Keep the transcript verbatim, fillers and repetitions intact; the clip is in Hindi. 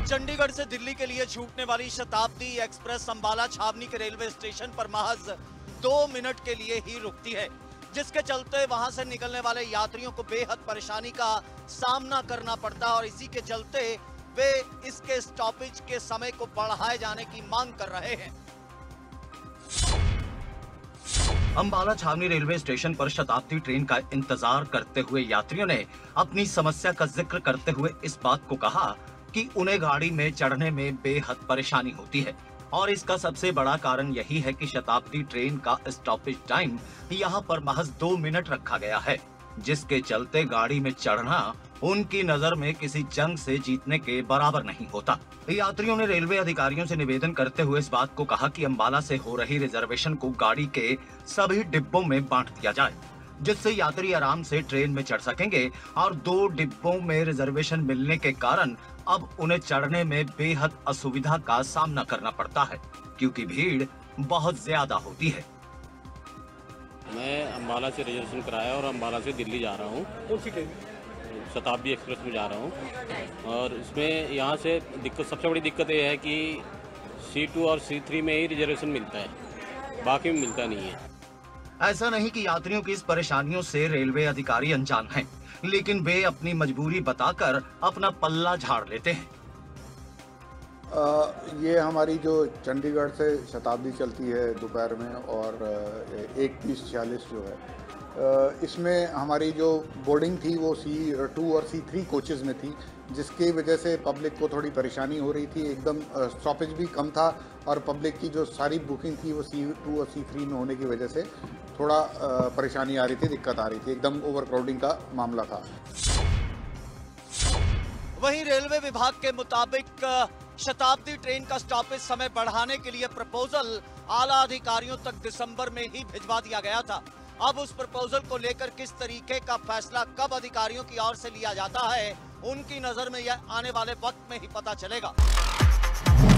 चंडीगढ़ से दिल्ली के लिए छूटने वाली शताब्दी एक्सप्रेस अंबाला छावनी के रेलवे स्टेशन पर महज दो मिनट के लिए ही रुकती है, जिसके चलते वहां से निकलने वाले यात्रियों को बेहद परेशानी का सामना करना पड़ता है और इसी के चलते वे इसके स्टॉपेज के समय को बढ़ाए जाने की मांग कर रहे हैं। अंबाला छावनी रेलवे स्टेशन पर शताब्दी ट्रेन का इंतजार करते हुए यात्रियों ने अपनी समस्या का जिक्र करते हुए इस बात को कहा कि उन्हें गाड़ी में चढ़ने में बेहद परेशानी होती है और इसका सबसे बड़ा कारण यही है कि शताब्दी ट्रेन का स्टॉपेज टाइम यहाँ पर महज दो मिनट रखा गया है, जिसके चलते गाड़ी में चढ़ना उनकी नजर में किसी जंग से जीतने के बराबर नहीं होता। यात्रियों ने रेलवे अधिकारियों से निवेदन करते हुए इस बात को कहा कि अंबाला से हो रही रिजर्वेशन को गाड़ी के सभी डिब्बों में बांट दिया जाए, जिससे यात्री आराम से ट्रेन में चढ़ सकेंगे और दो डिब्बों में रिजर्वेशन मिलने के कारण अब उन्हें चढ़ने में बेहद असुविधा का सामना करना पड़ता है, क्योंकि भीड़ बहुत ज्यादा होती है। मैं अंबाला से रिजर्वेशन कराया और अंबाला से दिल्ली जा रहा हूँ। कौन सी ट्रेन? शताब्दी एक्सप्रेस में जा रहा हूँ और इसमें यहाँ से दिक्कत सबसे बड़ी दिक्कत ये है कि सी टू और सी थ्री में ही रिजर्वेशन मिलता है, बाकी में मिलता नहीं है। ऐसा नहीं कि यात्रियों की इस परेशानियों से रेलवे अधिकारी अनजान हैं, लेकिन वे अपनी मजबूरी बताकर अपना पल्ला झाड़ लेते हैं। आ, ये हमारी जो चंडीगढ़ से शताब्दी चलती है दोपहर में और एक तीस छियालीस जो है, आ, इसमें हमारी जो बोर्डिंग थी वो सी टू और सी थ्री कोचेज़ में थी, जिसकी वजह से पब्लिक को थोड़ी परेशानी हो रही थी। एकदम स्टॉपेज भी कम था और पब्लिक की जो सारी बुकिंग थी वो सी टू और सी थ्री में होने की वजह से थोड़ा परेशानी आ रही थी, दिक्कत आ रही थी, एकदम ओवर क्राउडिंग का मामला था। वहीं रेलवे विभाग के मुताबिक शताब्दी ट्रेन का स्टॉपेज समय बढ़ाने के लिए प्रपोजल आला अधिकारियों तक दिसंबर में ही भिजवा दिया गया था। अब उस प्रपोजल को लेकर किस तरीके का फैसला कब अधिकारियों की ओर से लिया जाता है, उनकी नजर में यह आने वाले वक्त में ही पता चलेगा।